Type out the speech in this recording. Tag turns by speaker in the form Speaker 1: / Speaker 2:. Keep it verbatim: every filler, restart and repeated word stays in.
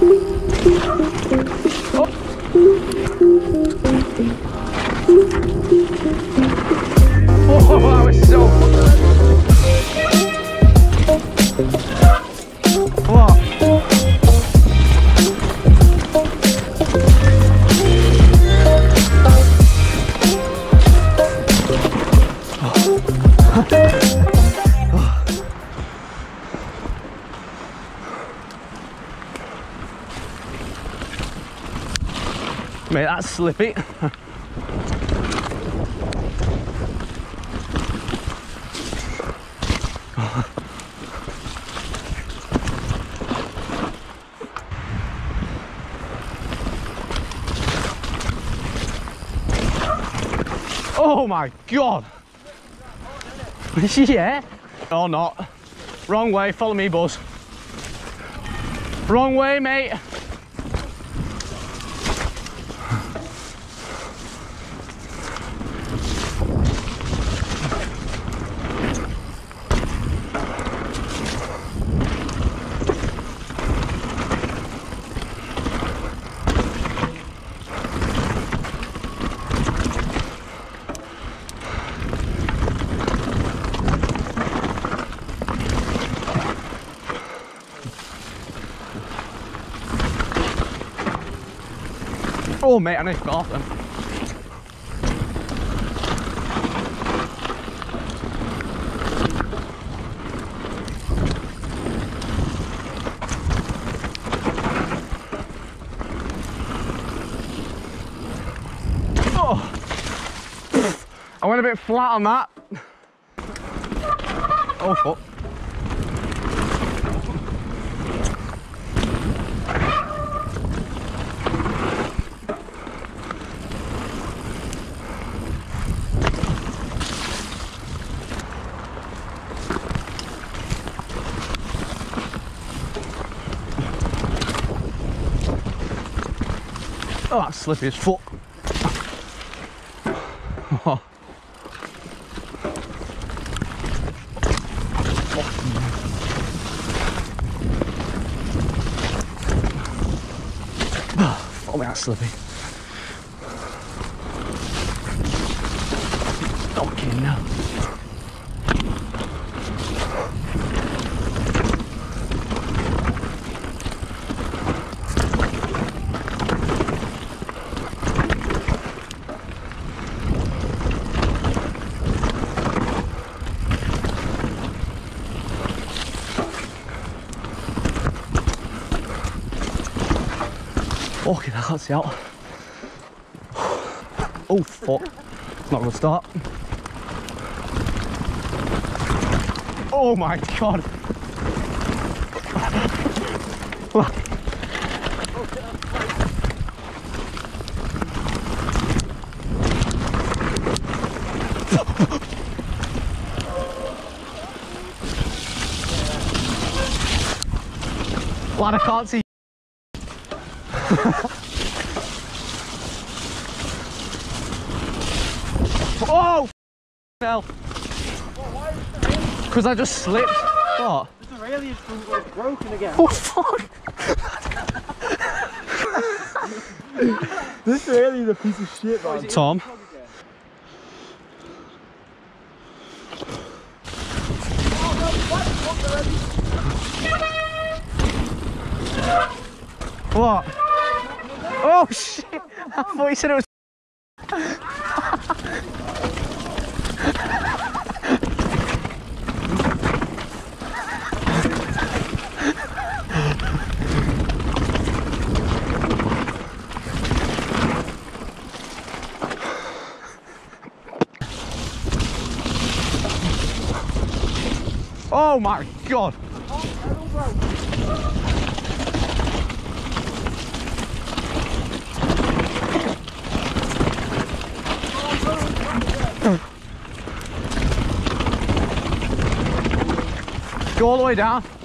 Speaker 1: Oh, that was so what? Mate, that's slippy. Oh my god! Yeah? Or not. Wrong way, follow me, Buzz. Wrong way, mate. Oh mate, I need to go off them. Oh, I went a bit flat on that. Oh fuck. Oh, that's slippy as fuck. Oh. Oh, that's slippy. Okay, no. Okay, I can't see out. Oh fuck, not gonna start. Oh my god. Lad, I can't see. Oh, hell. Because I just slipped. What?
Speaker 2: The rail is broken again.
Speaker 1: Oh, fuck.
Speaker 2: This rail is a piece of shit, man.
Speaker 1: Tom. What? Oh shit! I thought you said it was. Oh my god! Go all the way down.